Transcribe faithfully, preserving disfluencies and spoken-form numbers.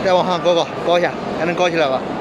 再往上高高高一下，还能高起来吧？